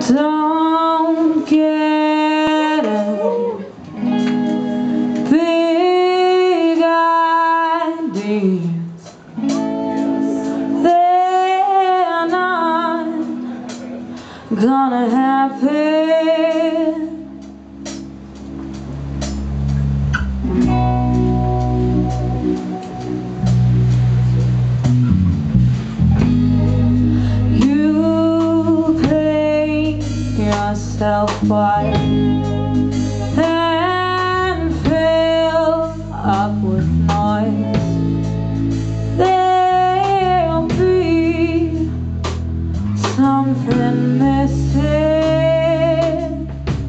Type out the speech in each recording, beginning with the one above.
Don't get it. Big ideas, they're not gonna happen. You paint yourself white and fill up with noise. There'll be something missing.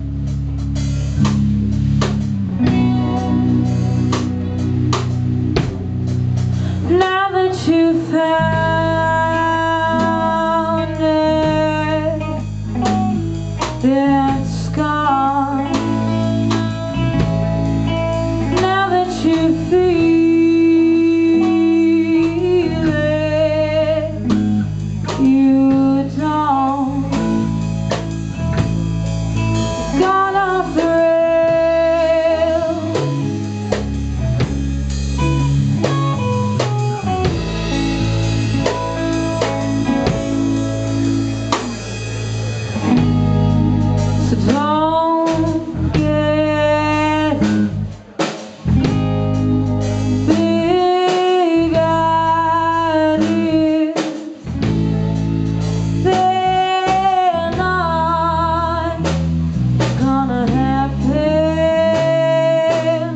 Now that you found it, it's gone. Now that you feel it, you don't. Gone off the rails. So don't get big ideas. They're not gonna happen.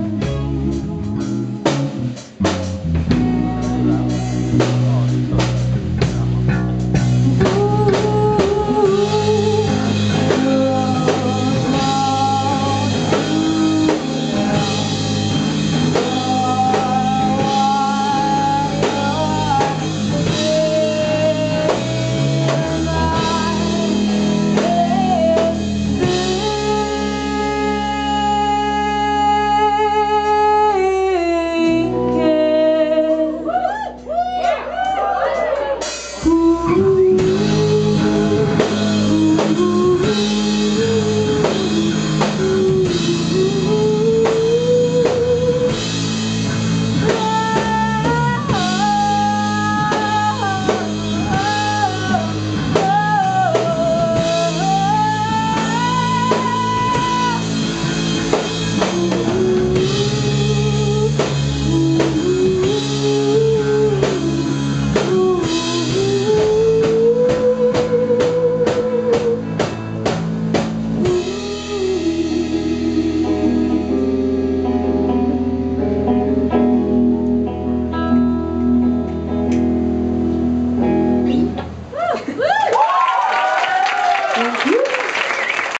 Ooh.